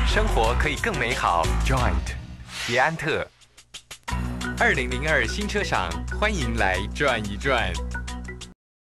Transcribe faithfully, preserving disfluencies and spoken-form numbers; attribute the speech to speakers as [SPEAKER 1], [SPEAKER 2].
[SPEAKER 1] 生活可以更美好。Joint， 捷安特。二零零二新车赏，欢迎来转一转。